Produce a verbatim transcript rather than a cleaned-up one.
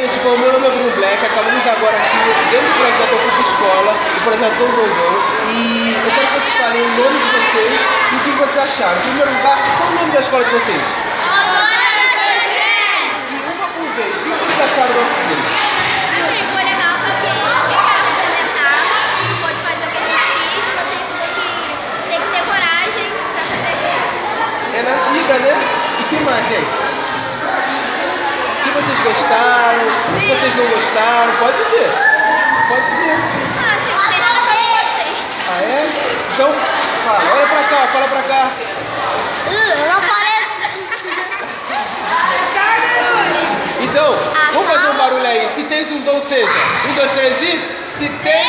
gente, bom, meu nome é Bruno Black, acabamos agora aqui dentro do projeto Ocupa Escola, o projeto Dom Rondon, e eu quero que vocês falem o nome de vocês e o que vocês acharam. Em primeiro lugar, qual é o nome da escola de vocês? E uma por vez, o que vocês acharam da oficina? Assim, foi legal porque a gente pode apresentar, pode fazer o que a gente quis, e você ensinou que tem que ter coragem para fazer as coisas. É na vida, né? E o que mais, gente? O que vocês gostaram? O que vocês não gostaram? Pode dizer. Pode dizer. Ah, sim, não tem nada que eu não gostei. Ah, é? Então, fala. Olha pra cá, fala pra cá. Eu não falei. Então, vamos fazer um barulho aí. Se tens um dom, seja. Um, dois, três e... Se tens...